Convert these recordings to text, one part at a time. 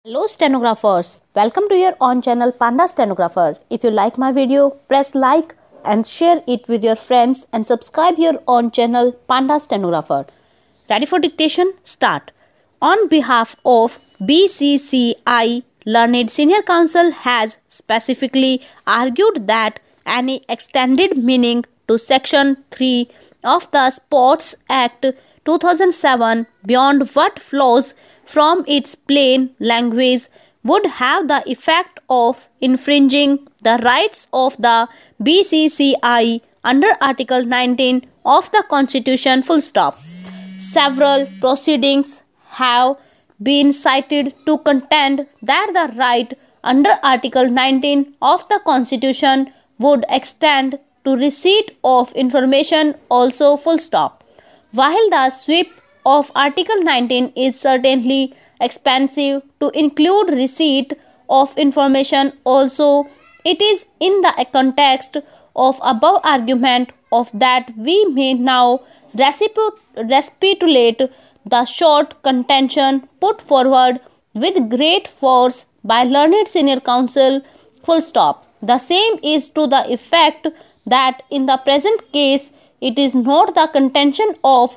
Hello stenographers, welcome to your own channel Panda Stenographer. If you like my video, press like and share it with your friends and subscribe your own channel Panda Stenographer. Ready for dictation? Start. On behalf of BCCI, Learned Senior Counsel has specifically argued that any extended meaning to Section 3 of the Sports Act 2007 beyond what flows from its plain language would have the effect of infringing the rights of the BCCI under Article 19 of the Constitution. Full stop. Several proceedings have been cited to contend that the right under Article 19 of the Constitution would extend to receipt of information also. Full stop. While the sweep of Article 19 is certainly expansive to include receipt of information also, it is in the context of above argument of that we may now recapitulate the short contention put forward with great force by Learned Senior Counsel. Full stop. The same is to the effect that in the present case it is not the contention of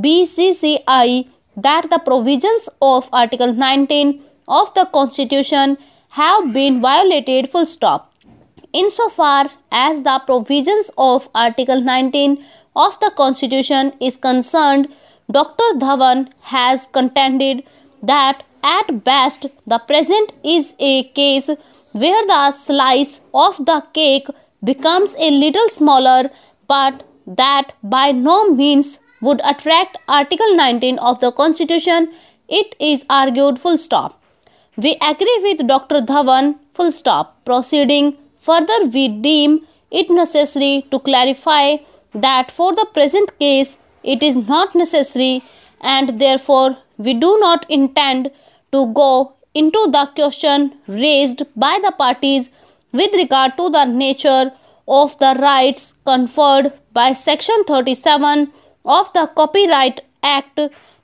BCCI that the provisions of Article 19 of the Constitution have been violated. Full stop. Insofar as the provisions of Article 19 of the Constitution is concerned, Dr. Dhawan has contended that at best the present is a case where the slice of the cake becomes a little smaller, but that by no means would attract Article 19 of the Constitution. It is argued. Full stop. We agree with Dr. Dhawan. Full stop. Proceeding further, we deem it necessary to clarify that for the present case it is not necessary, and therefore we do not intend to go into the question raised by the parties with regard to the nature of the rights conferred by Section 37 of the Copyright Act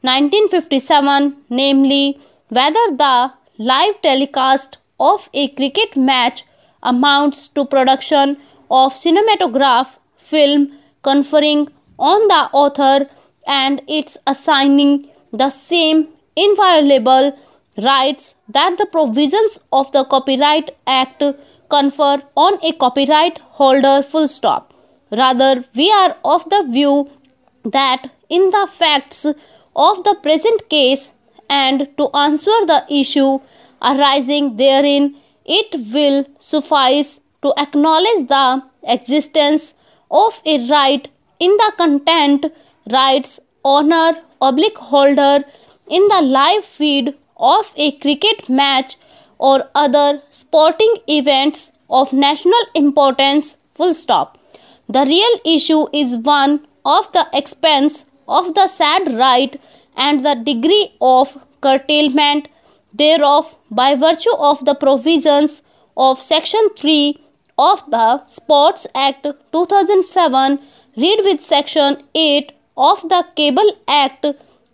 1957, namely whether the live telecast of a cricket match amounts to production of cinematograph film, conferring on the author and its assigning the same inviolable rights that the provisions of the Copyright Act confer on a copyright holder. Full stop. Rather, we are of the view that in the facts of the present case and to answer the issue arising therein, it will suffice to acknowledge the existence of a right in the content rights owner / holder in the live feed of a cricket match or other sporting events of national importance. Full stop. The real issue is one of the expense of the said right and the degree of curtailment thereof by virtue of the provisions of Section 3 of the Sports Act 2007, read with Section 8 of the Cable Act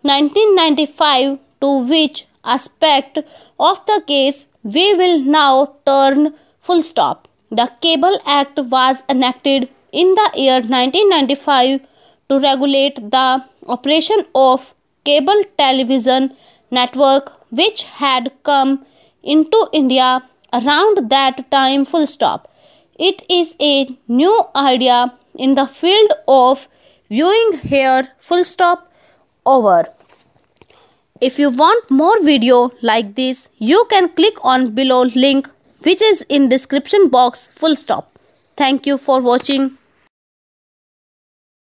1995, to which aspect of the case we will now turn. Full stop. The Cable Act was enacted in the year 1995 to regulate the operation of cable television network which had come into India around that time. Full stop. It is a new idea in the field of viewing here. Full stop. Over. If you want more video like this, you can click on below link which is in description box. Full stop. Thank you for watching.